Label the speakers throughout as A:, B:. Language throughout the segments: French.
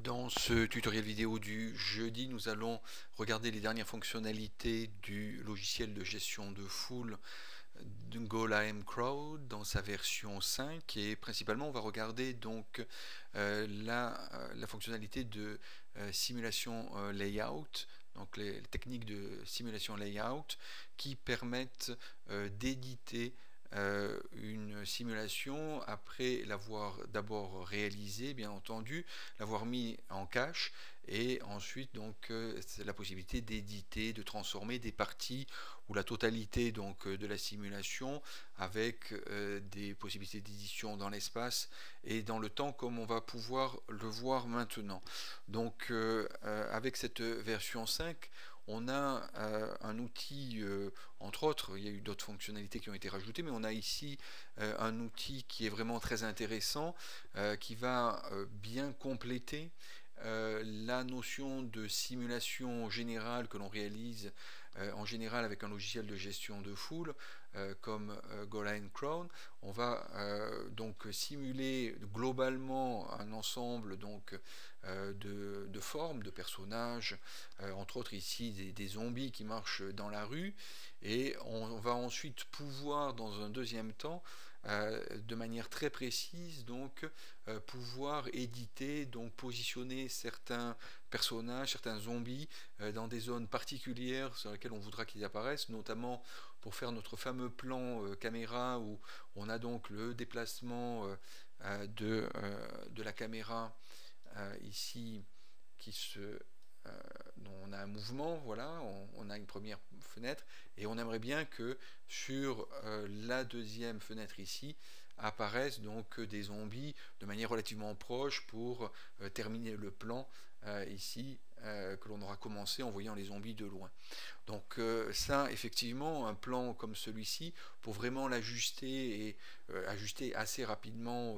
A: Dans ce tutoriel vidéo du jeudi, nous allons regarder les dernières fonctionnalités du logiciel de gestion de foule de GoLime Crowd dans sa version 5, et principalement on va regarder donc la fonctionnalité de simulation layout, donc les techniques de simulation layout qui permettent d'éditer une simulation après l'avoir d'abord réalisée, bien entendu, l'avoir mis en cache, et ensuite donc c'est la possibilité d'éditer, de transformer des parties ou la totalité donc de la simulation avec des possibilités d'édition dans l'espace et dans le temps, comme on va pouvoir le voir maintenant. Donc avec cette version 5, on a un outil, entre autres, il y a eu d'autres fonctionnalités qui ont été rajoutées, mais on a ici un outil qui est vraiment très intéressant, qui va bien compléter la notion de simulation générale que l'on réalise en général avec un logiciel de gestion de foule comme GoLine Crowd. On va donc simuler globalement un ensemble donc de formes, de personnages, entre autres ici des zombies qui marchent dans la rue, et on va ensuite pouvoir dans un deuxième temps de manière très précise donc pouvoir éditer, donc positionner certains personnages, certains zombies dans des zones particulières sur lesquelles on voudra qu'ils apparaissent, notamment pour faire notre fameux plan caméra où on a donc le déplacement de la caméra ici qui se dont on a un mouvement, voilà, on a une première fenêtre, et on aimerait bien que sur la deuxième fenêtre ici apparaissent donc des zombies de manière relativement proche pour terminer le plan ici que l'on aura commencé en voyant les zombies de loin. Donc ça, effectivement, un plan comme celui-ci, pour vraiment l'ajuster et ajuster assez rapidement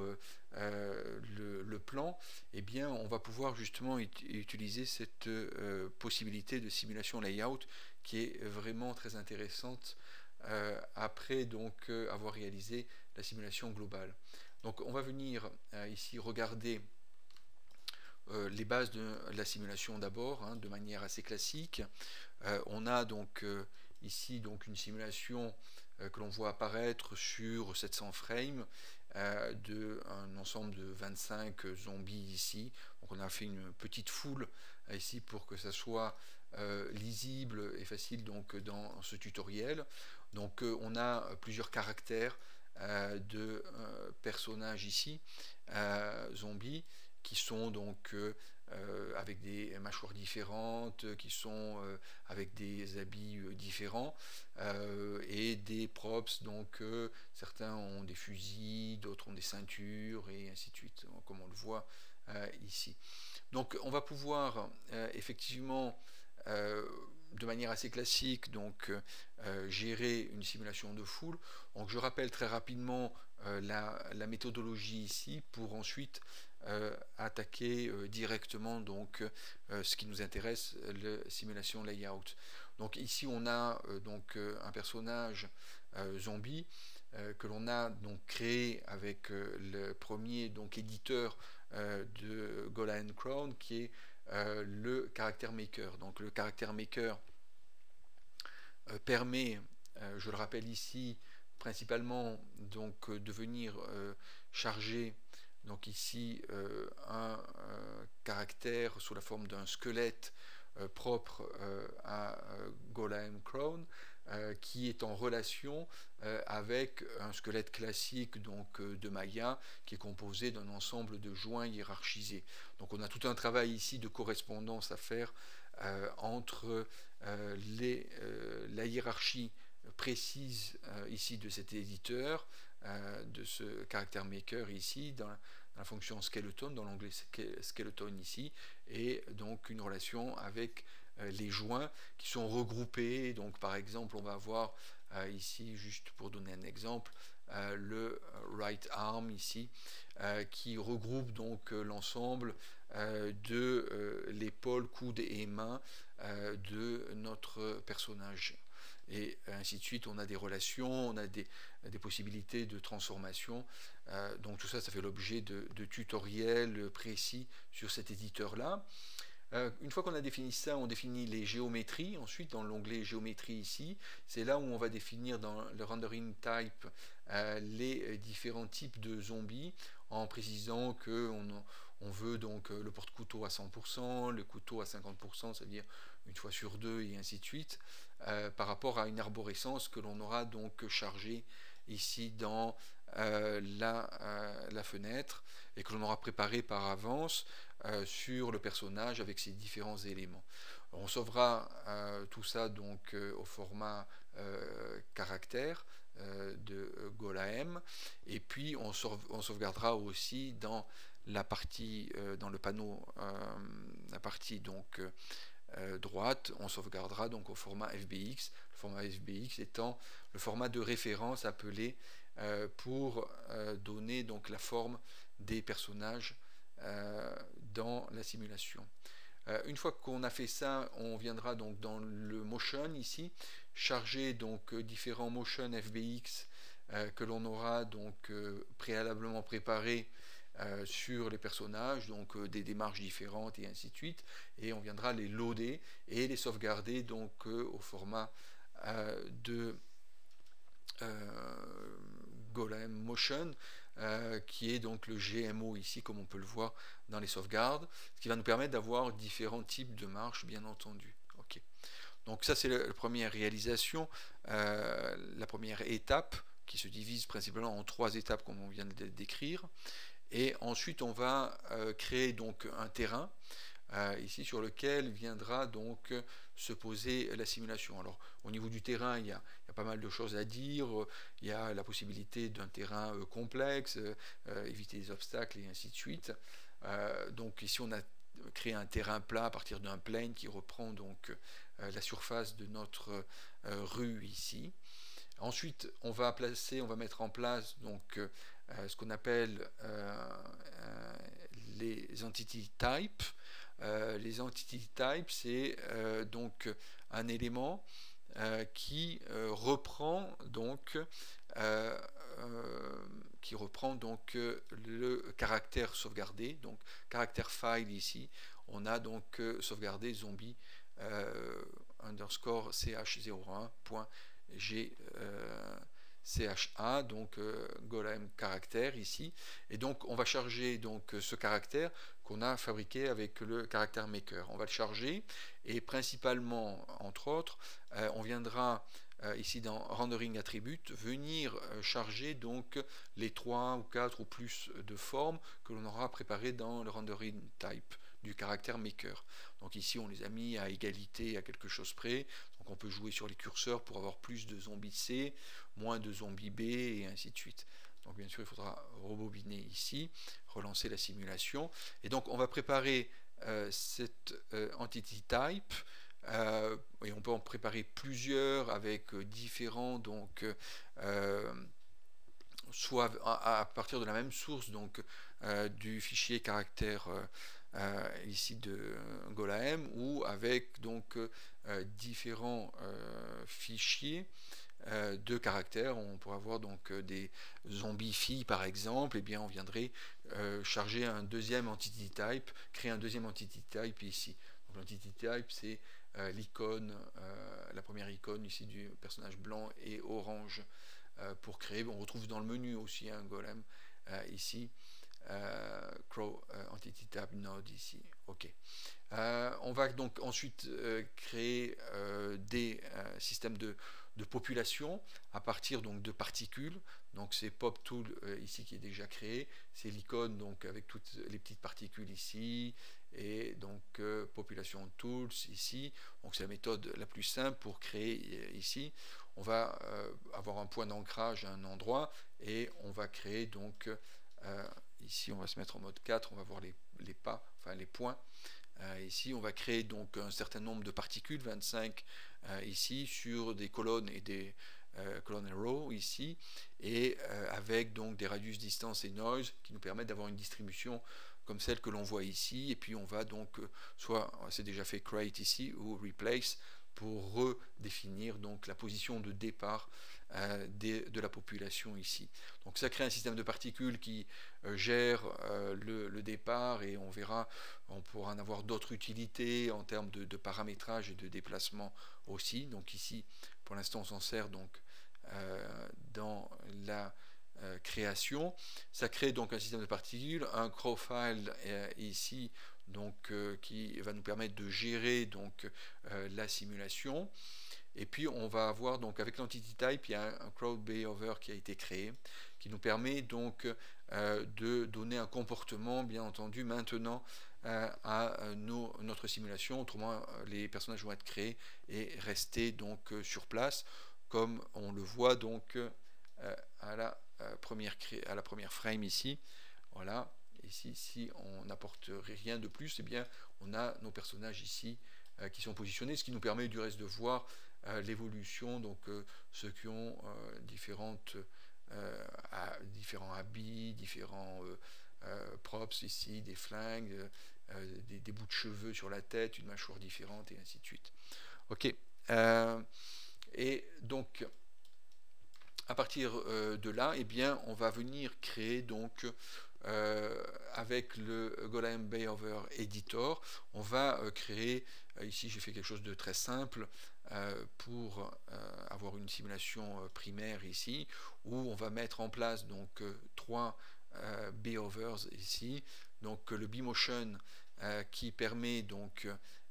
A: le plan, eh bien, on va pouvoir justement utiliser cette possibilité de simulation layout qui est vraiment très intéressante après donc avoir réalisé la simulation globale. Donc on va venir ici regarder les bases de la simulation d'abord, hein, de manière assez classique. On a donc ici donc une simulation que l'on voit apparaître sur 700 frames d'un ensemble de 25 zombies ici. Donc on a fait une petite foule ici pour que ça soit lisible et facile donc dans ce tutoriel. Donc on a plusieurs caractères de personnages ici, zombies, qui sont donc avec des mâchoires différentes, qui sont avec des habits différents, et des props, donc certains ont des fusils, d'autres ont des ceintures, et ainsi de suite, comme on le voit ici. Donc on va pouvoir effectivement de manière assez classique donc gérer une simulation de foule. Donc je rappelle très rapidement la méthodologie ici pour ensuite attaquer directement donc ce qui nous intéresse, la simulation layout. Donc ici on a donc un personnage zombie que l'on a donc créé avec le premier donc éditeur de GoLine Crowd, qui est le character maker. Donc le character maker permet, je le rappelle ici, principalement donc de venir charger donc ici un caractère sous la forme d'un squelette propre à GoLime Crowd, qui est en relation avec un squelette classique donc de Maya, qui est composé d'un ensemble de joints hiérarchisés. Donc on a tout un travail ici de correspondance à faire entre la hiérarchie précise ici de cet éditeur, de ce caractère maker ici, dans la fonction skeleton, dans l'onglet skeleton ici, et donc une relation avec les joints qui sont regroupés. Donc par exemple on va avoir ici, juste pour donner un exemple, le right arm ici, qui regroupe donc l'ensemble de l'épaule, coude et main de notre personnage. et ainsi de suite. On a des relations, on a des possibilités de transformation. Donc tout ça, ça fait l'objet de tutoriels précis sur cet éditeur-là. Une fois qu'on a défini ça, on définit les géométries. Ensuite, dans l'onglet géométrie ici, c'est là où on va définir dans le rendering type les différents types de zombies, en précisant que on veut donc le porte-couteau à 100%, le couteau à 50%, c'est-à-dire une fois sur deux, et ainsi de suite, par rapport à une arborescence que l'on aura donc chargée ici dans la fenêtre, et que l'on aura préparé par avance sur le personnage avec ses différents éléments. On sauvera tout ça donc au format caractère de Golaem, et puis on sauvegardera aussi dans la partie dans le panneau, la partie donc droite, on sauvegardera donc au format FBX, le format FBX étant le format de référence appelé pour donner donc la forme des personnages dans la simulation. Une fois qu'on a fait ça, on viendra donc dans le motion ici, charger donc différents motion FBX que l'on aura donc préalablement préparés sur les personnages, donc des démarches différentes et ainsi de suite, et on viendra les loader et les sauvegarder donc au format de Golem Motion, qui est donc le GMO ici, comme on peut le voir dans les sauvegardes, ce qui va nous permettre d'avoir différents types de marches, bien entendu. Okay. Donc ça, c'est la première réalisation, la première étape, qui se divise principalement en 3 étapes, comme on vient de décrire. Et ensuite, on va créer donc un terrain, ici, sur lequel viendra donc se poser la simulation. Alors, au niveau du terrain, il y a pas mal de choses à dire. Il y a la possibilité d'un terrain complexe, éviter les obstacles et ainsi de suite. Donc ici, on a créé un terrain plat à partir d'un plane qui reprend donc la surface de notre rue ici. Ensuite, on va mettre en place donc ce qu'on appelle les entity types. Les entity types, c'est donc un élément qui reprend donc le caractère sauvegardé, donc caractère file ici. On a donc sauvegardé zombie underscore ch01.gcha, donc Golem caractère ici, et donc on va charger donc ce caractère qu'on a fabriqué avec le caractère maker. On va le charger, et principalement, entre autres, on viendra ici dans rendering attribute venir charger donc les 3 ou 4 ou plus de formes que l'on aura préparées dans le rendering type du caractère maker. Donc ici on les a mis à égalité, à quelque chose près, donc on peut jouer sur les curseurs pour avoir plus de zombies C, moins de zombies B, et ainsi de suite. Donc bien sûr il faudra rebobiner ici, relancer la simulation, et donc on va préparer cette entity type, et on peut en préparer plusieurs avec différents, donc soit à partir de la même source, donc du fichier caractère ici de Golaem, ou avec donc différents fichiers de caractères. On pourrait avoir donc des zombies filles par exemple, et bien on viendrait charger un deuxième entity type, créer un deuxième entity type ici. Donc l'entity type, c'est l'icône, la première icône ici du personnage blanc et orange pour créer. On retrouve dans le menu aussi un Golem ici. Crow Entity Tab Node ici. Ok. On va donc ensuite créer des systèmes de population à partir donc de particules. Donc c'est Pop Tool ici qui est déjà créé. C'est l'icône donc avec toutes les petites particules ici, et donc Population Tools ici. Donc c'est la méthode la plus simple pour créer ici. On va avoir un point d'ancrage à un endroit, et on va créer donc ici on va se mettre en mode 4, on va voir les pas, enfin les points. Ici on va créer donc un certain nombre de particules, 25 ici, sur des colonnes et des colonnes and rows ici, et avec donc des radius, distance et noise qui nous permettent d'avoir une distribution comme celle que l'on voit ici. Et puis on va donc soit c'est déjà fait create ici, ou replace, pour redéfinir donc la position de départ de la population ici. Donc ça crée un système de particules qui gère le départ, et on verra, on pourra en avoir d'autres utilités en termes de paramétrage et de déplacement aussi. Donc ici, pour l'instant, on s'en sert donc dans la création. Ça crée donc un système de particules, un crow file ici, donc qui va nous permettre de gérer donc la simulation. Et puis on va avoir donc avec l'entity type, il y a un crowd behavior qui a été créé, qui nous permet donc de donner un comportement, bien entendu, maintenant à notre simulation. Autrement, les personnages vont être créés et rester donc sur place, comme on le voit donc à la première frame ici. Voilà. Ici, si on n'apporte rien de plus, eh bien, on a nos personnages ici qui sont positionnés, ce qui nous permet du reste de voir l'évolution, donc ceux qui ont différents habits, différents props ici, des flingues, des bouts de cheveux sur la tête, une mâchoire différente, et ainsi de suite. Ok. Et donc, à partir de là, eh bien, on va venir créer donc avec le Golem Behavior Editor, on va créer, ici j'ai fait quelque chose de très simple pour avoir une simulation primaire ici, où on va mettre en place donc trois behaviors ici, donc le B-Motion qui permet donc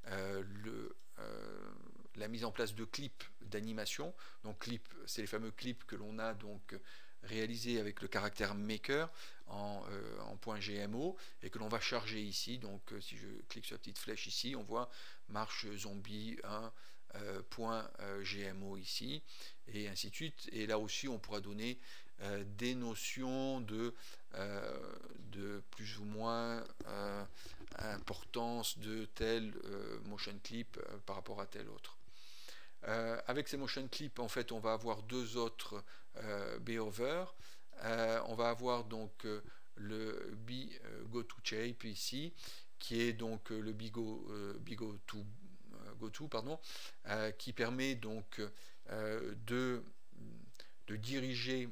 A: la mise en place de clips d'animation. Donc clips, c'est les fameux clips que l'on a donc réalisés avec le caractère maker en .gmo et que l'on va charger ici. Donc si je clique sur la petite flèche ici, on voit marche zombie 1 .gmo ici, et ainsi de suite. Et là aussi on pourra donner des notions de plus ou moins importance de tel motion clip par rapport à tel autre. Avec ces motion clips, en fait, on va avoir deux autres behaviors. On va avoir donc le BGoToShape ici, qui est donc le BGoTo, pardon, qui permet donc de diriger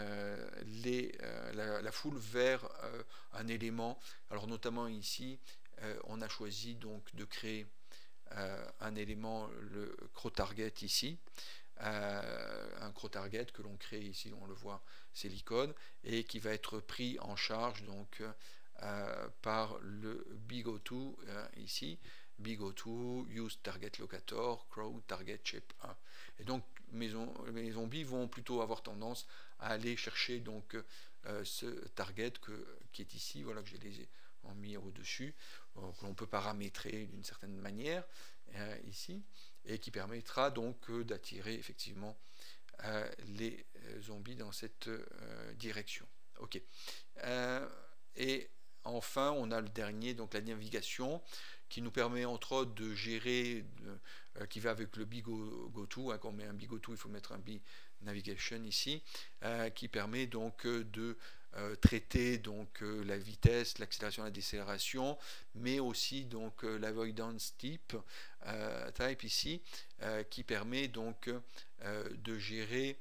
A: la foule vers un élément. Alors notamment ici, on a choisi donc de créer un élément, le CrowTarget ici, un CrowTarget que l'on crée ici, on le voit, c'est l'icône, et qui va être pris en charge donc par le BGoTo ici, BGoTo, Use Target Locator, Crow Target Shape 1. Et donc mes zombies vont plutôt avoir tendance à aller chercher donc ce target qui est ici, voilà, que j'ai les mis au-dessus, que l'on peut paramétrer d'une certaine manière ici, et qui permettra donc d'attirer effectivement les zombies dans cette direction. Ok. Et enfin, on a le dernier, donc la navigation, qui nous permet entre autres de gérer, qui va avec le BGoTo. Quand on met un BGoTo, il faut mettre un BNavigation ici, qui permet donc de traiter donc la vitesse, l'accélération, la décélération, mais aussi donc l'avoidance type ici, qui permet donc de gérer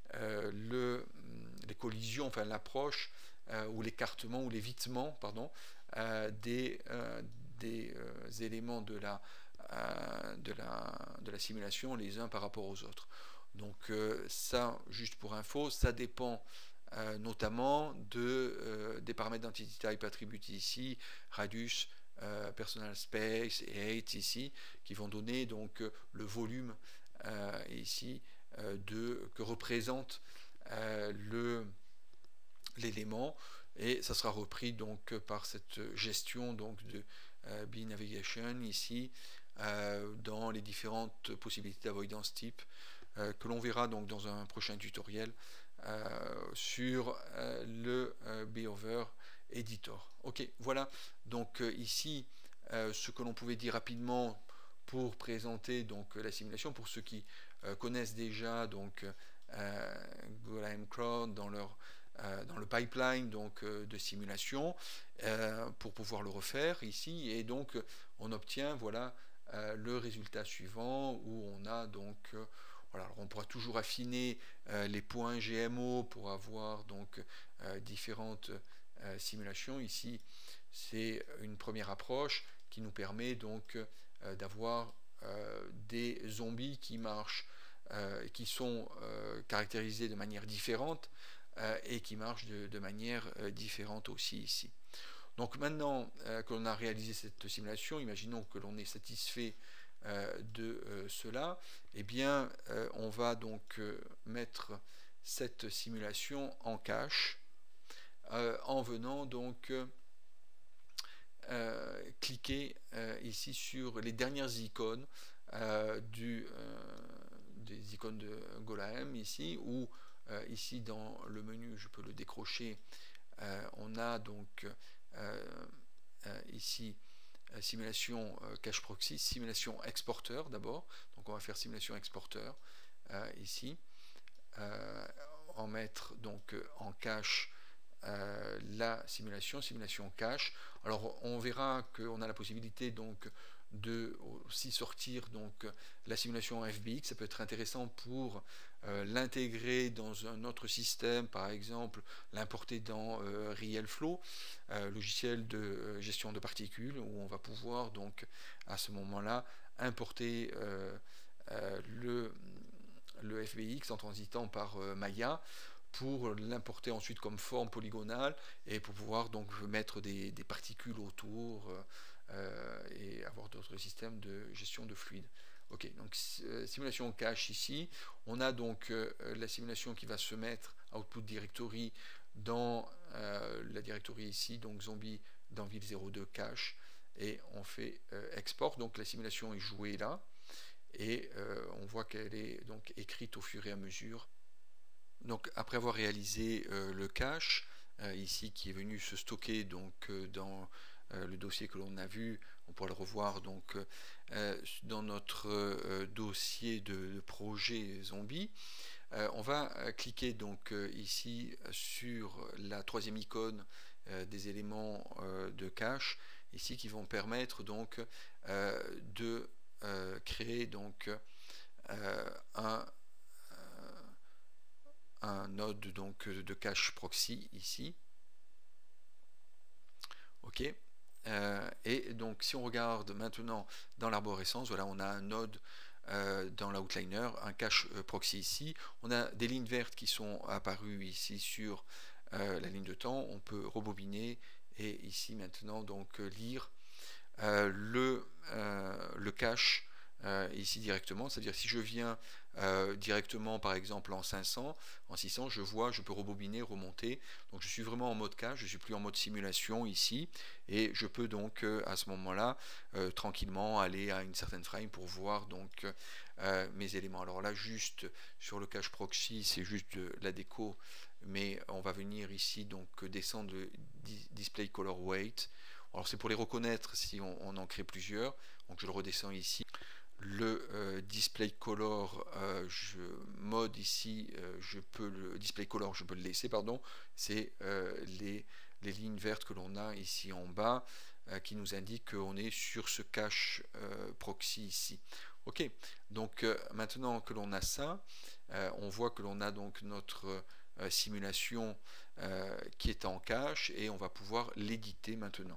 A: les collisions, enfin l'approche ou l'écartement ou l'évitement, pardon, des éléments de la simulation les uns par rapport aux autres. Donc ça, juste pour info, ça dépend notamment des paramètres d'entity type attribués ici, radius, personal space et height ici, qui vont donner donc le volume ici que représente l'élément, et ça sera repris donc par cette gestion donc de BNavigation ici dans les différentes possibilités d'avoidance type que l'on verra donc dans un prochain tutoriel sur le Behavior Editor. Ok, voilà donc ici ce que l'on pouvait dire rapidement pour présenter donc la simulation pour ceux qui connaissent déjà donc Golem Crowd dans le pipeline donc de simulation pour pouvoir le refaire ici, et donc on obtient voilà le résultat suivant où on a donc voilà, alors on pourra toujours affiner les points GMO pour avoir donc différentes simulations. Ici, c'est une première approche qui nous permet donc d'avoir des zombies qui marchent, qui sont caractérisés de manière différente et qui marchent de manière différente aussi ici. Donc maintenant que l'on a réalisé cette simulation, imaginons que l'on est satisfait de cela, eh bien on va donc mettre cette simulation en cache en venant donc cliquer ici sur les dernières icônes des icônes de GoLAM ici, ou ici dans le menu je peux le décrocher. On a donc ici simulation cache proxy, simulation exporteur d'abord. Donc on va faire simulation exporteur ici, en mettre donc en cache la simulation cache. Alors on verra qu'on a la possibilité donc de aussi sortir donc la simulation FBX. Ça peut être intéressant pour l'intégrer dans un autre système, par exemple l'importer dans RealFlow, logiciel de gestion de particules, où on va pouvoir donc à ce moment-là importer le FBX en transitant par Maya, pour l'importer ensuite comme forme polygonale et pour pouvoir donc mettre des particules autour et avoir d'autres systèmes de gestion de fluide. Ok, donc simulation cache ici. On a donc la simulation qui va se mettre output directory dans la directory ici, donc zombie d'Anvil 02 cache, et on fait export. Donc la simulation est jouée là et on voit qu'elle est donc écrite au fur et à mesure. Donc après avoir réalisé le cache ici qui est venu se stocker donc dans le dossier que l'on a vu, on pourra le revoir donc dans notre dossier de projet zombie. On va cliquer donc ici sur la troisième icône des éléments de cache ici qui vont permettre donc de créer donc un node donc de cache proxy ici. Ok. Et donc si on regarde maintenant dans l'arborescence, voilà, on a un node dans l'outliner, un cache proxy ici. On a des lignes vertes qui sont apparues ici sur la ligne de temps. On peut rebobiner et ici maintenant donc lire le cache ici directement, c'est-à-dire si je viens directement par exemple en 500, en 600, je peux rebobiner, remonter, donc je suis vraiment en mode cache, je suis plus en mode simulation ici, et je peux donc à ce moment-là tranquillement aller à une certaine frame pour voir donc mes éléments. Alors là juste sur le cache proxy, c'est juste de la déco, mais on va venir ici donc descendre le display color weight. Alors c'est pour les reconnaître si on en crée plusieurs, donc je le redescends ici. Le display color mode ici, le display color je peux le laisser, pardon, c'est les lignes vertes que l'on a ici en bas qui nous indiquent qu'on est sur ce cache proxy ici. Ok, donc maintenant que l'on a ça, on voit que l'on a donc notre simulation qui est en cache et on va pouvoir l'éditer maintenant.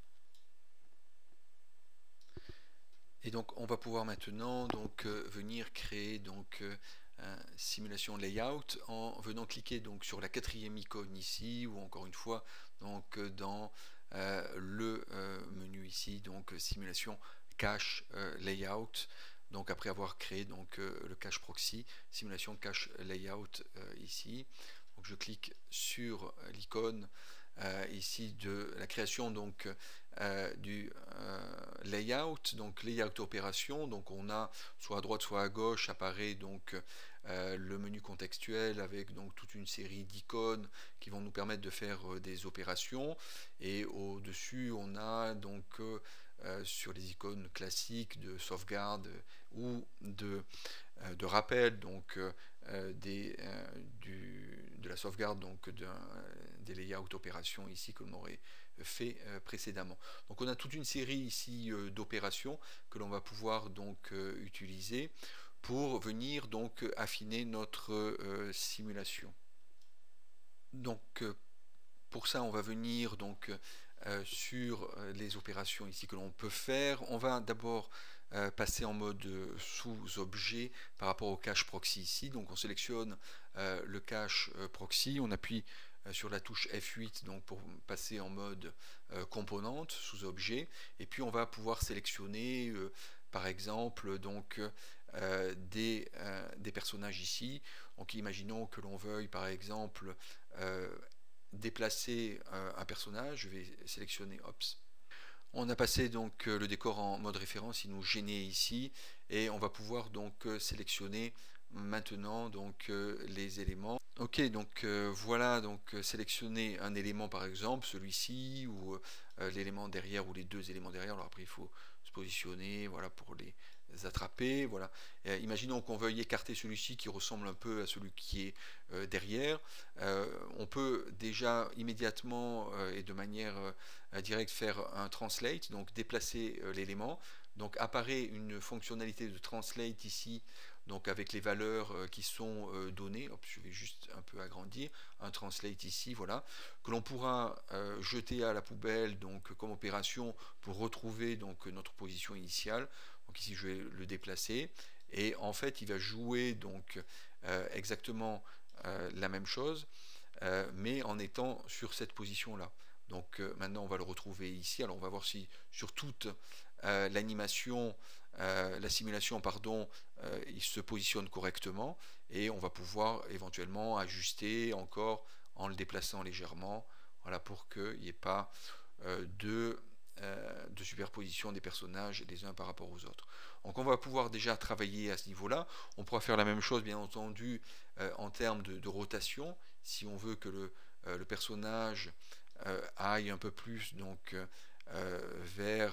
A: Et donc on va pouvoir maintenant donc venir créer donc simulation layout en venant cliquer donc sur la quatrième icône ici, ou encore une fois donc dans le menu ici, donc simulation cache layout. Donc après avoir créé donc le cache proxy, simulation cache layout ici. Donc je clique sur l'icône ici de la création donc du layout, donc layout opération. Donc on a soit à droite soit à gauche apparaît donc le menu contextuel avec donc toute une série d'icônes qui vont nous permettre de faire des opérations, et au dessus on a donc sur les icônes classiques de sauvegarde ou de rappel donc de la sauvegarde donc des layouts opérations ici que l'on aurait fait précédemment. Donc on a toute une série ici d'opérations que l'on va pouvoir donc utiliser pour venir donc affiner notre simulation. Donc pour ça on va venir donc sur les opérations ici que l'on peut faire. On va d'abord passer en mode sous-objet par rapport au cache proxy ici. Donc on sélectionne le cache proxy, on appuie sur la touche F8 donc pour passer en mode composante sous-objet, et puis on va pouvoir sélectionner par exemple donc des personnages ici. Donc imaginons que l'on veuille par exemple déplacer un personnage. Je vais sélectionner Ops. On a passé donc le décor en mode référence, il nous gênait ici, et on va pouvoir donc sélectionner maintenant donc les éléments. Ok, donc voilà, donc sélectionner un élément par exemple, celui-ci, ou l'élément derrière, ou les deux éléments derrière. Alors après il faut se positionner, voilà, pour les attraper, voilà. Imaginons qu'on veuille écarter celui-ci qui ressemble un peu à celui qui est derrière. On peut déjà immédiatement et de manière directe faire un translate, donc déplacer l'élément. Donc apparaît une fonctionnalité de translate ici, donc avec les valeurs qui sont données. Hop, je vais juste un peu agrandir, un translate ici, voilà, que l'on pourra jeter à la poubelle donc comme opération pour retrouver donc notre position initiale. Donc ici je vais le déplacer, et en fait il va jouer donc exactement la même chose, mais en étant sur cette position là. Donc maintenant on va le retrouver ici. Alors on va voir si sur toute l'animation, la simulation pardon, il se positionne correctement, et on va pouvoir éventuellement ajuster encore en le déplaçant légèrement, voilà, pour qu'il n'y ait pas de superposition des personnages les uns par rapport aux autres. Donc on va pouvoir déjà travailler à ce niveau-là. On pourra faire la même chose bien entendu en termes de rotation, si on veut que le personnage aille un peu plus donc vers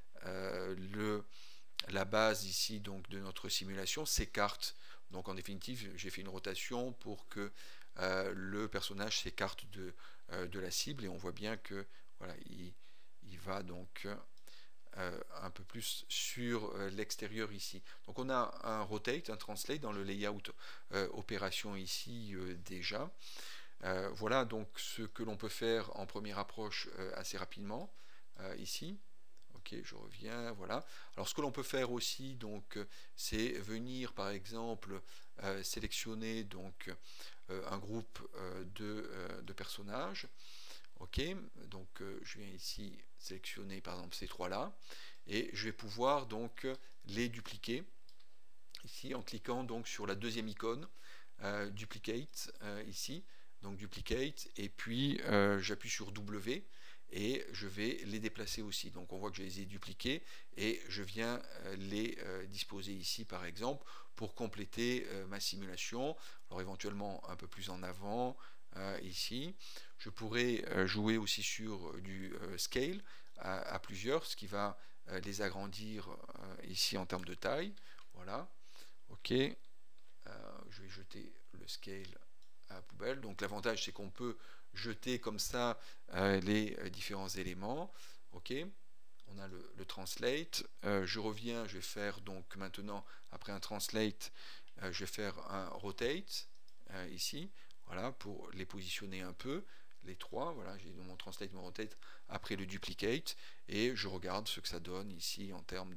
A: la base ici donc de notre simulation, s'écarte. Donc en définitive j'ai fait une rotation pour que le personnage s'écarte de la cible, et on voit bien que voilà, il va donc un peu plus sur l'extérieur ici. Donc on a un rotate, un translate dans le layout opération ici déjà. Voilà donc ce que l'on peut faire en première approche assez rapidement ici. Ok, je reviens, voilà. Alors ce que l'on peut faire aussi donc c'est venir par exemple sélectionner donc un groupe de personnages. Ok, donc je viens ici sélectionner par exemple ces trois là, et je vais pouvoir donc les dupliquer ici en cliquant donc sur la deuxième icône duplicate ici, donc duplicate, et puis j'appuie sur W et je vais les déplacer aussi. Donc on voit que je les ai dupliqués, et je viens les disposer ici par exemple pour compléter ma simulation. Alors éventuellement un peu plus en avant ici. Je pourrais jouer aussi sur du scale à plusieurs, ce qui va les agrandir ici en termes de taille. Voilà. Ok. Je vais jeter le scale à la poubelle. Donc l'avantage c'est qu'on peut jeter comme ça les différents éléments. Ok. On a le translate. Je reviens, je vais faire donc maintenant après un translate, je vais faire un rotate ici. Voilà, pour les positionner un peu, les trois. Voilà, j'ai mon translate, mon rotate après le duplicate, et je regarde ce que ça donne ici en termes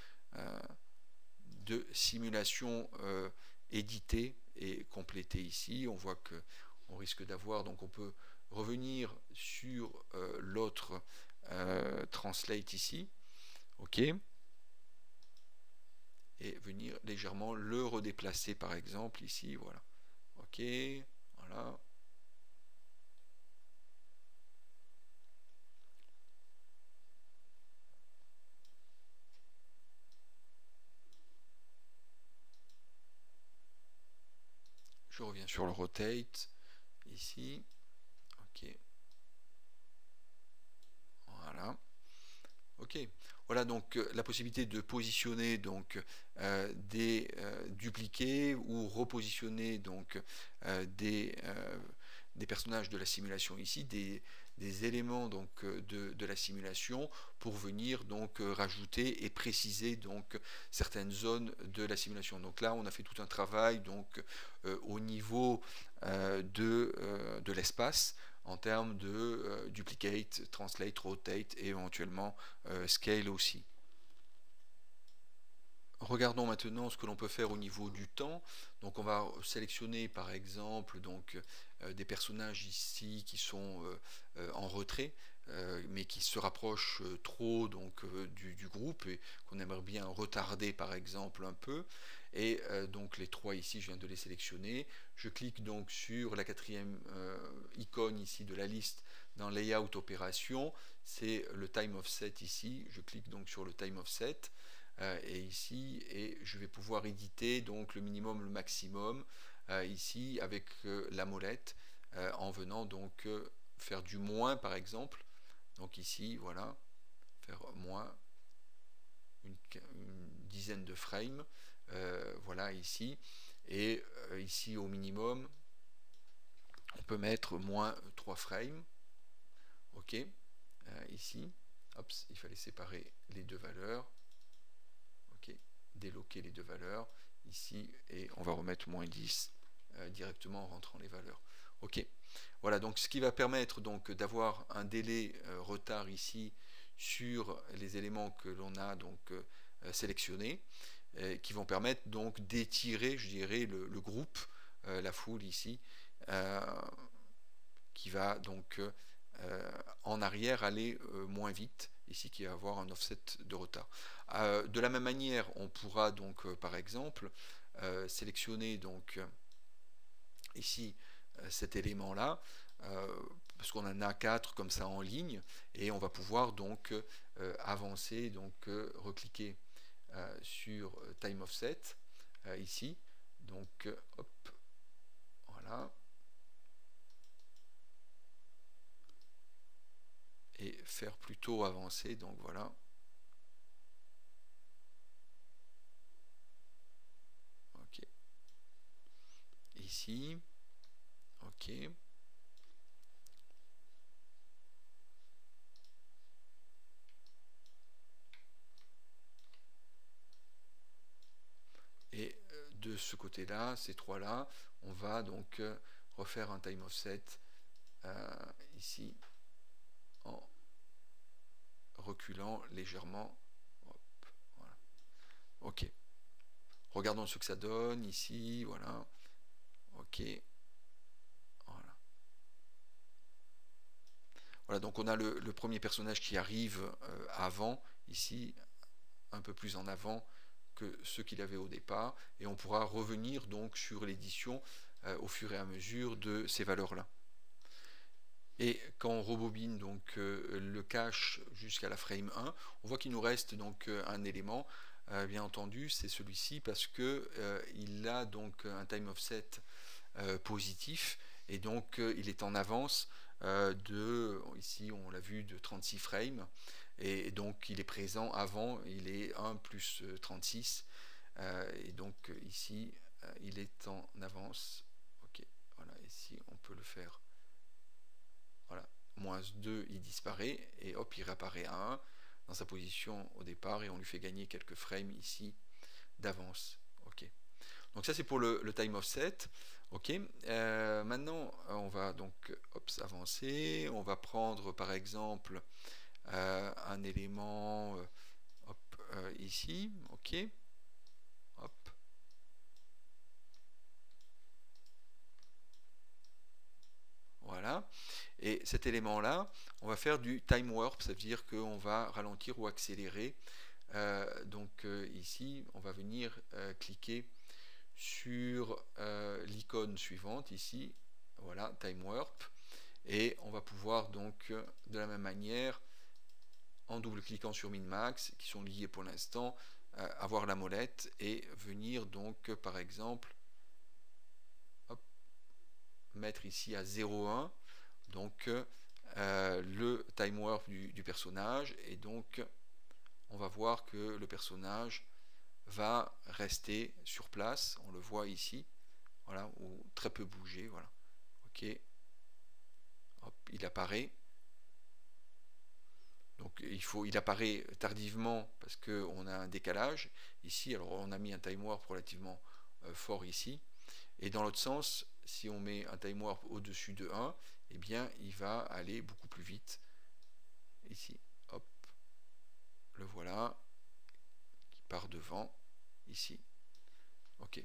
A: de simulation éditée et complétée ici. On voit que on risque d'avoir, donc on peut revenir sur l'autre translate ici, ok, et venir légèrement le redéplacer par exemple ici, voilà, ok, voilà. Je reviens sur le rotate ici, ok, voilà, ok. Voilà donc la possibilité de positionner donc des dupliqués ou repositionner donc des personnages de la simulation ici, des éléments donc de la simulation pour venir donc rajouter et préciser donc certaines zones de la simulation. Donc là on a fait tout un travail donc au niveau de l'espace en termes de duplicate, translate, rotate et éventuellement scale aussi. Regardons maintenant ce que l'on peut faire au niveau du temps. Donc on va sélectionner par exemple donc, des personnages ici qui sont en retrait, mais qui se rapprochent trop donc, du groupe et qu'on aimerait bien retarder par exemple un peu. Et donc les trois ici, je viens de les sélectionner. Je clique donc sur la quatrième icône ici de la liste dans Layout Opération. C'est le Time Offset ici. Je clique donc sur le Time Offset. Et ici, et je vais pouvoir éditer donc le minimum, le maximum ici avec la molette en venant donc faire du moins par exemple. Donc ici, voilà, faire moins une dizaine de frames, voilà ici. Et ici au minimum, on peut mettre moins 3 frames. Ok, ici, hop, il fallait séparer les deux valeurs. Déloquer les deux valeurs ici et on va remettre moins 10 directement en rentrant les valeurs. Ok, voilà donc ce qui va permettre donc d'avoir un délai retard ici sur les éléments que l'on a donc sélectionnés qui vont permettre donc d'étirer, je dirais, le groupe, la foule ici qui va donc en arrière aller moins vite, ici qui va avoir un offset de retard. De la même manière, on pourra donc par exemple sélectionner donc ici cet élément là parce qu'on en a 4 comme ça en ligne et on va pouvoir donc avancer, donc recliquer sur Time Offset ici, donc hop, voilà, et faire plutôt avancer, donc voilà. Ok. Ici. Ok. Et de ce côté-là, ces trois-là, on va donc refaire un time offset ici en reculant légèrement. Hop, voilà. Ok. Regardons ce que ça donne ici. Voilà. Ok. Voilà. Voilà, donc on a le premier personnage qui arrive avant, ici, un peu plus en avant que ce qu'il avait au départ, et on pourra revenir donc sur l'édition au fur et à mesure de ces valeurs-là. Et quand on rebobine donc le cache jusqu'à la frame 1, on voit qu'il nous reste donc un élément, bien entendu, c'est celui-ci parce que il a donc un time offset positif et donc il est en avance ici on l'a vu, de 36 frames et donc il est présent avant, il est 1 plus 36 et donc ici il est en avance. Ok, voilà, ici on peut le faire. Voilà, moins 2 il disparaît et hop il réapparaît à 1 dans sa position au départ et on lui fait gagner quelques frames ici d'avance. Ok, donc ça c'est pour le time offset. Ok, maintenant on va donc avancer, on va prendre par exemple un élément ici. Ok, hop, voilà, et cet élément là on va faire du time warp, ça veut dire qu'on va ralentir ou accélérer. Donc ici on va venir cliquer sur l'icône suivante ici, voilà, time warp, et on va pouvoir donc de la même manière en double cliquant sur min-max qui sont liés pour l'instant avoir la molette et venir donc par exemple hop, mettre ici à 0,1 donc le time warp du personnage et donc on va voir que le personnage va rester sur place, on le voit ici, voilà, ou très peu bouger, voilà. Ok, hop, il apparaît. Donc il apparaît tardivement parce qu'on a un décalage ici. Alors on a mis un time warp relativement fort ici. Et dans l'autre sens, si on met un time warp au-dessus de 1, eh bien il va aller beaucoup plus vite. Ici, hop, le voilà, qui part devant, ici. Ok.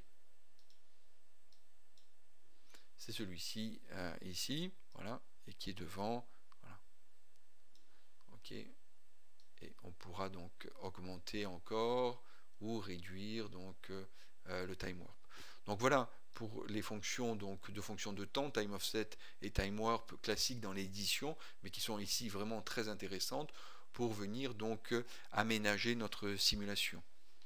A: C'est celui-ci, ici, voilà, et qui est devant, voilà. Ok. Et on pourra donc augmenter encore ou réduire donc le time warp. Donc voilà pour les fonctions donc de fonctions de temps, time offset et time warp classiques dans l'édition, mais qui sont ici vraiment très intéressantes pour venir donc aménager notre simulation.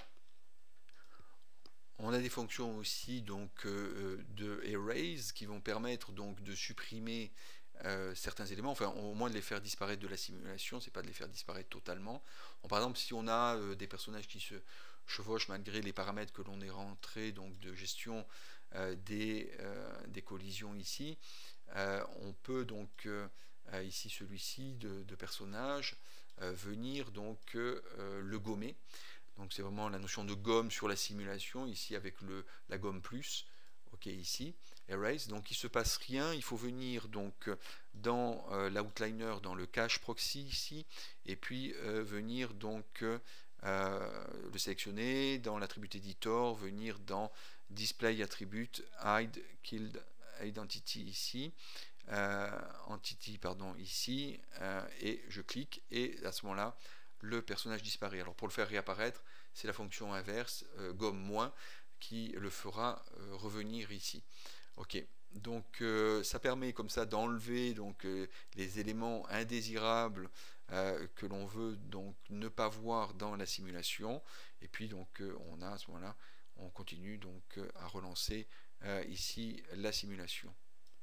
A: On a des fonctions aussi donc de erase qui vont permettre donc de supprimer certains éléments, enfin au moins de les faire disparaître de la simulation, c'est pas de les faire disparaître totalement. Par exemple, si on a des personnages qui se chevauchent malgré les paramètres que l'on est rentré, donc de gestion des collisions ici, on peut donc ici celui-ci de personnage venir donc le gommer. Donc c'est vraiment la notion de gomme sur la simulation, ici avec la gomme plus, ok, ici, erase, donc il ne se passe rien, il faut venir donc dans l'outliner, dans le cache proxy ici, et puis venir donc le sélectionner, dans l'attribut editor, venir dans display attribute, hide, killed identity ici, entity pardon ici, et je clique, et à ce moment-là, le personnage disparaît. Alors pour le faire réapparaître, c'est la fonction inverse, gomme moins, qui le fera revenir ici. Ok, donc ça permet comme ça d'enlever donc les éléments indésirables que l'on veut donc ne pas voir dans la simulation. Et puis donc on a à ce moment-là, on continue donc à relancer ici la simulation.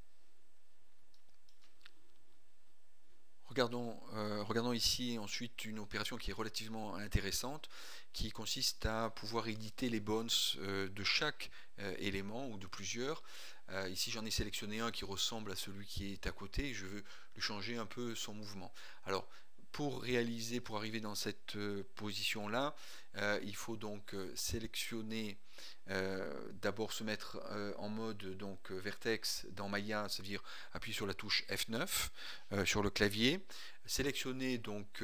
A: Regardons ici ensuite une opération qui est relativement intéressante, qui consiste à pouvoir éditer les bones de chaque élément ou de plusieurs. Ici j'en ai sélectionné un qui ressemble à celui qui est à côté, je veux lui changer un peu son mouvement. Alors pour arriver dans cette position là, il faut donc sélectionner, d'abord se mettre en mode donc vertex dans Maya, ça veut dire appuyer sur la touche F9 sur le clavier, sélectionner donc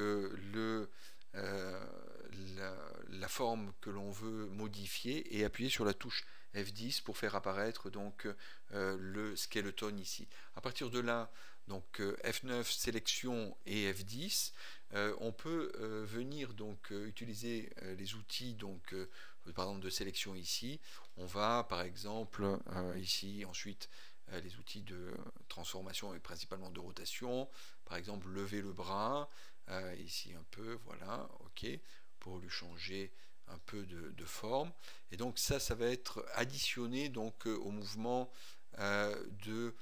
A: la forme que l'on veut modifier et appuyer sur la touche F10 pour faire apparaître donc le skeleton ici. À partir de là, donc F9 sélection et F10, on peut venir donc utiliser les outils donc par exemple de sélection ici. On va par exemple ici ensuite les outils de transformation et principalement de rotation, par exemple lever le bras ici un peu, voilà, ok, pour lui changer un peu de forme, et donc ça va être additionné donc au mouvement de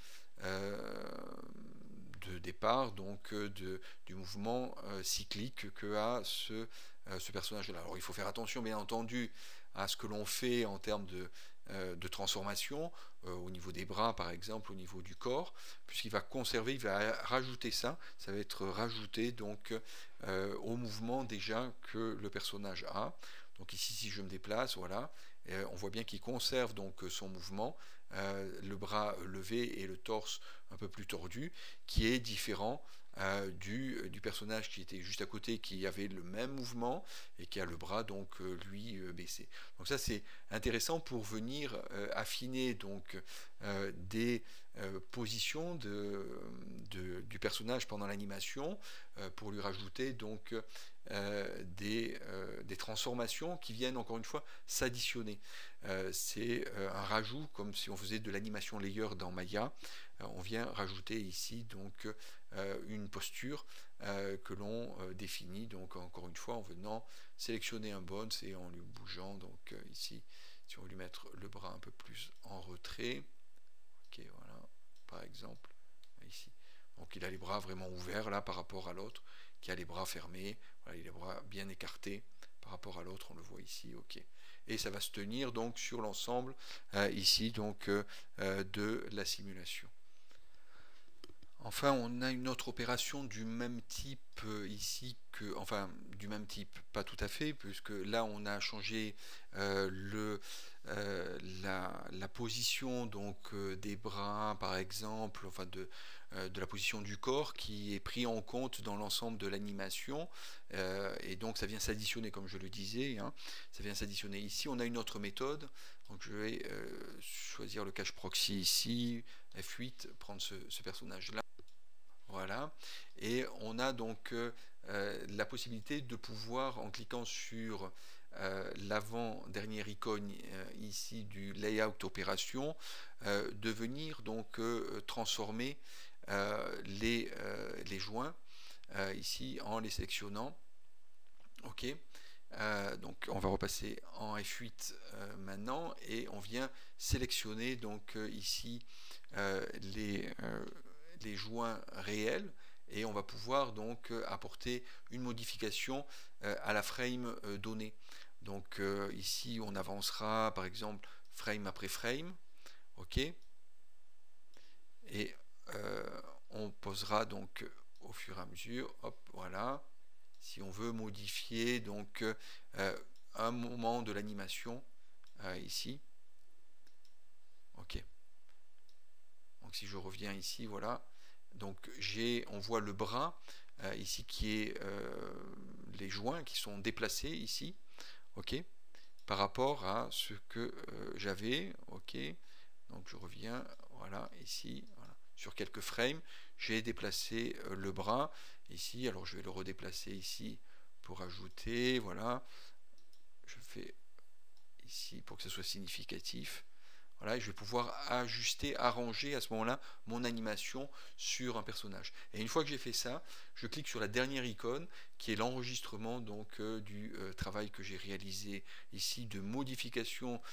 A: départ, donc du mouvement cyclique que a ce personnage là. Alors il faut faire attention bien entendu à ce que l'on fait en termes de transformation au niveau des bras par exemple, au niveau du corps, puisqu'il va conserver, il va rajouter ça va être rajouté donc au mouvement déjà que le personnage a. Donc ici si je me déplace, voilà, on voit bien qu'il conserve donc son mouvement, le bras levé et le torse un peu plus tordu, qui est différent du personnage qui était juste à côté, qui avait le même mouvement et qui a le bras donc lui baissé. Donc ça c'est intéressant pour venir affiner donc des positions du personnage pendant l'animation, pour lui rajouter donc des transformations qui viennent encore une fois s'additionner. C'est un rajout comme si on faisait de l'animation layer dans Maya. On vient rajouter ici donc une posture que l'on définit donc encore une fois en venant sélectionner un bones et en lui bougeant donc ici si on veut lui mettre le bras un peu plus en retrait, ok, voilà, par exemple ici Donc il a les bras vraiment ouverts là par rapport à l'autre qui a les bras fermés. Voilà, il a les bras bien écartés par rapport à l'autre, on le voit ici, ok. Et ça va se tenir donc sur l'ensemble ici donc de la simulation. Enfin, on a une autre opération du même type ici que, enfin, du même type, pas tout à fait, puisque là on a changé la position donc des bras, par exemple, enfin de la position du corps qui est pris en compte dans l'ensemble de l'animation, et donc ça vient s'additionner, comme je le disais, hein, ça vient s'additionner ici. On a une autre méthode, donc je vais choisir le cache proxy ici, F8, prendre ce personnage là. Voilà, et on a donc la possibilité de pouvoir, en cliquant sur l'avant-dernière icône ici du layout opération, de venir donc transformer les joints ici en les sélectionnant. Ok, donc on va repasser en F8 maintenant, et on vient sélectionner donc ici les joints réels, et on va pouvoir donc apporter une modification à la frame donnée. Donc ici on avancera par exemple frame après frame, ok, et on posera donc au fur et à mesure, hop, voilà, si on veut modifier donc un moment de l'animation ici, ok. Donc si je reviens ici, voilà, donc on voit le bras ici qui est les joints qui sont déplacés ici, ok, par rapport à ce que j'avais, ok. Donc je reviens, voilà, ici, voilà. Sur quelques frames, j'ai déplacé le bras ici. Alors je vais le redéplacer ici pour ajouter, voilà. Je fais ici pour que ce soit significatif. Voilà, et je vais pouvoir ajuster, arranger à ce moment-là mon animation sur un personnage. Et une fois que j'ai fait ça, je clique sur la dernière icône qui est l'enregistrement donc du travail que j'ai réalisé ici de modification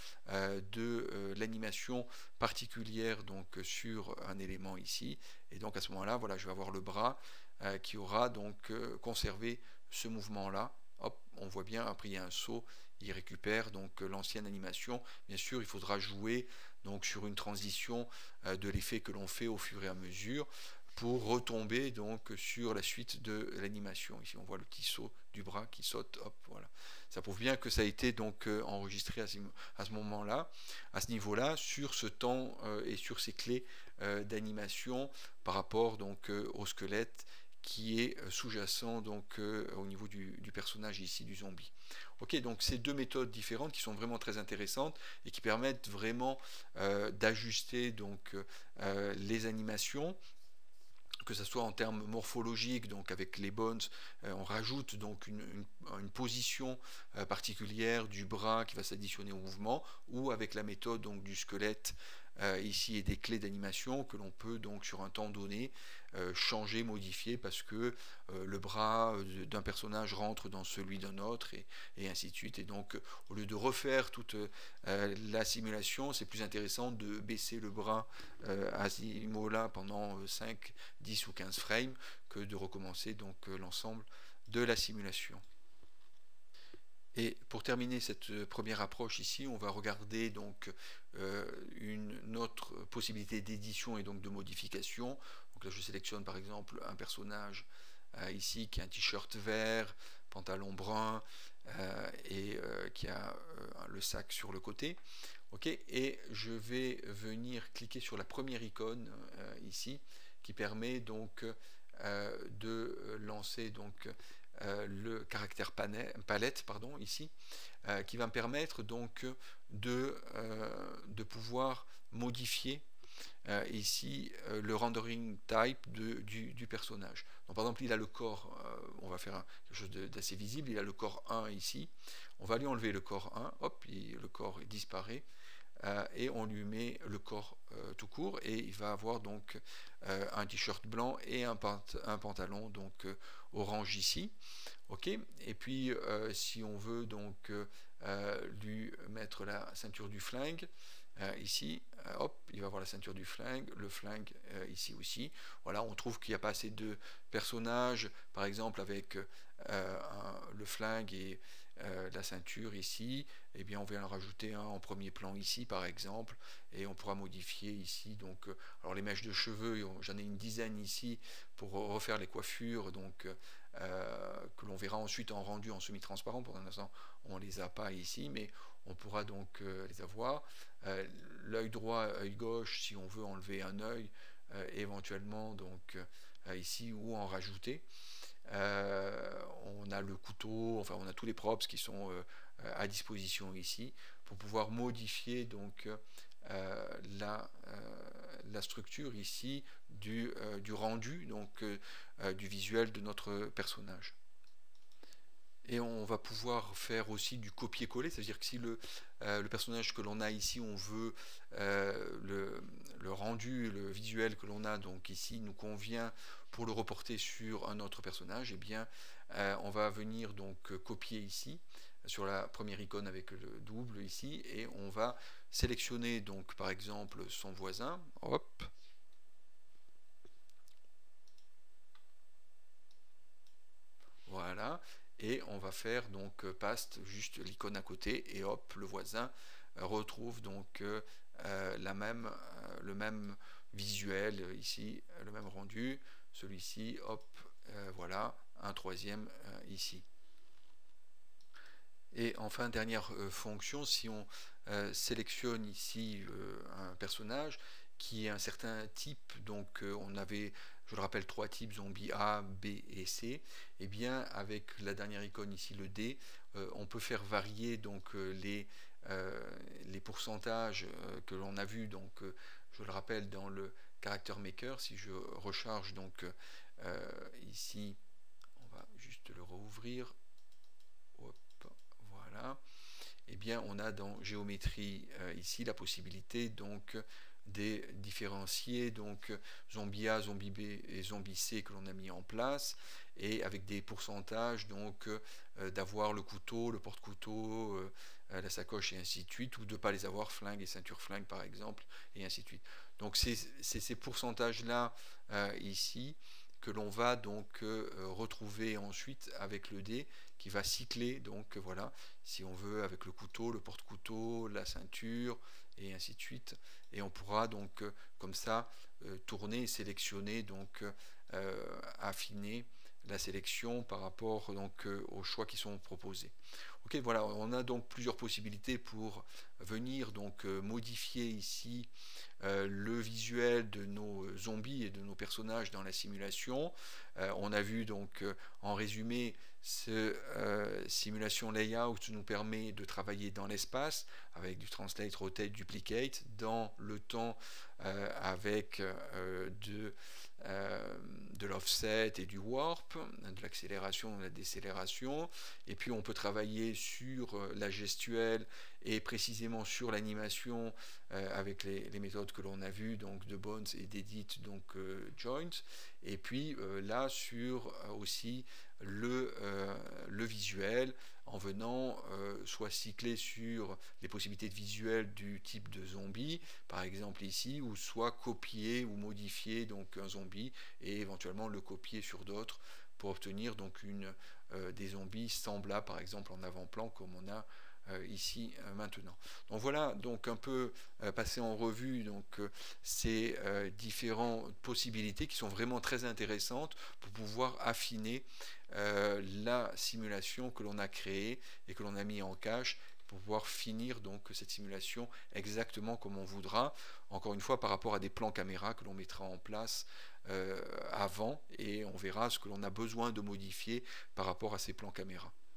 A: de l'animation particulière donc sur un élément ici. Et donc à ce moment-là, voilà, je vais avoir le bras qui aura donc conservé ce mouvement-là. Hop, on voit bien, après il y a un saut, il récupère donc l'ancienne animation. Bien sûr, il faudra jouer donc sur une transition de l'effet que l'on fait au fur et à mesure pour retomber donc sur la suite de l'animation. Ici, on voit le petit saut du bras qui saute. Hop, voilà. Ça prouve bien que ça a été donc enregistré à ce moment-là, à ce niveau-là, sur ce temps et sur ces clés d'animation par rapport donc au squelette qui est sous-jacent donc au niveau du personnage ici, du zombie. Ok, donc ces deux méthodes différentes qui sont vraiment très intéressantes et qui permettent vraiment d'ajuster donc les animations, que ce soit en termes morphologiques, donc avec les bones, on rajoute donc une position particulière du bras qui va s'additionner au mouvement, ou avec la méthode donc du squelette ici et des clés d'animation que l'on peut donc sur un temps donné changer, modifier parce que le bras d'un personnage rentre dans celui d'un autre et ainsi de suite. Et donc au lieu de refaire toute la simulation, c'est plus intéressant de baisser le bras à ce niveau-là pendant 5, 10 ou 15 frames que de recommencer donc l'ensemble de la simulation. Et pour terminer cette première approche ici, on va regarder donc une autre possibilité d'édition et donc de modification. Donc là je sélectionne par exemple un personnage ici qui a un t-shirt vert, pantalon brun et qui a le sac sur le côté. Ok, et je vais venir cliquer sur la première icône ici qui permet donc de lancer donc le caractère palette pardon, ici, qui va me permettre donc de pouvoir modifier ici le rendering type du personnage. Donc par exemple il a le corps, on va faire quelque chose d'assez visible, il a le corps 1 ici, on va lui enlever le corps 1, hop, le corps disparaît, et on lui met le corps tout court, et il va avoir donc un t-shirt blanc et un pantalon donc orange ici. Ok, et puis si on veut donc lui mettre la ceinture du flingue, ici, hop, il va voir la ceinture du flingue, le flingue ici aussi. Voilà, on trouve qu'il n'y a pas assez de personnages, par exemple avec le flingue et la ceinture ici, et bien on vient en rajouter un en premier plan ici par exemple, et on pourra modifier ici. Donc, alors les mèches de cheveux, j'en ai une dizaine ici pour refaire les coiffures, donc que l'on verra ensuite en rendu en semi-transparent. Pour l'instant, on les a pas ici, mais on pourra donc les avoir. L'œil droit, œil gauche, si on veut enlever un œil, éventuellement donc ici, ou en rajouter. On a le couteau, enfin on a tous les props qui sont à disposition ici pour pouvoir modifier donc la structure ici du rendu, donc du visuel de notre personnage. Et on va pouvoir faire aussi du copier-coller, c'est-à-dire que si le personnage que l'on a ici, on veut le rendu, le visuel que l'on a donc ici nous convient pour le reporter sur un autre personnage, et eh bien on va venir donc copier ici sur la première icône avec le double ici, et on va sélectionner donc par exemple son voisin, hop, voilà, et on va faire donc paste juste l'icône à côté, et hop, le voisin retrouve donc le même visuel ici, le même rendu, celui-ci, hop, voilà, un troisième ici. Et enfin, dernière fonction, si on sélectionne ici un personnage qui est un certain type, donc on avait, je le rappelle, 3 types, zombie A, B et C, et bien avec la dernière icône ici, le D, on peut faire varier donc les pourcentages que l'on a vus, donc je le rappelle dans le Character Maker. Si je recharge donc ici, on va juste le rouvrir, voilà, et bien on a dans géométrie ici la possibilité donc des différencier donc zombie A, zombie B et zombie C que l'on a mis en place, et avec des pourcentages donc d'avoir le couteau, le porte-couteau, la sacoche et ainsi de suite, ou de ne pas les avoir, flingue et ceinture flingue par exemple, et ainsi de suite. Donc c'est ces pourcentages là ici que l'on va donc retrouver ensuite avec le dé qui va cycler, donc voilà, si on veut, avec le couteau, le porte-couteau, la ceinture et ainsi de suite, et on pourra donc comme ça tourner et sélectionner, donc affiner la sélection par rapport donc aux choix qui sont proposés. Ok, voilà, on a donc plusieurs possibilités pour venir donc modifier ici le visuel de nos zombies et de nos personnages dans la simulation. On a vu donc en résumé, ce simulation layout nous permet de travailler dans l'espace avec du translate, rotate, duplicate, dans le temps avec de l'offset et du warp, de l'accélération et de la décélération, et puis on peut travailler sur la gestuelle et précisément sur l'animation avec les méthodes que l'on a vues, donc de Bones et d'Edit, donc Joint, et puis là sur aussi le visuel, en venant soit cycler sur les possibilités de visuel du type de zombie, par exemple ici, ou soit copier ou modifier donc un zombie et éventuellement le copier sur d'autres pour obtenir donc des zombies semblables, par exemple en avant-plan, comme on a ici maintenant. Donc voilà, donc un peu passer en revue donc ces différentes possibilités qui sont vraiment très intéressantes pour pouvoir affiner la simulation que l'on a créée et que l'on a mis en cache, pour pouvoir finir donc cette simulation exactement comme on voudra, encore une fois par rapport à des plans caméra que l'on mettra en place avant, et on verra ce que l'on a besoin de modifier par rapport à ces plans caméra.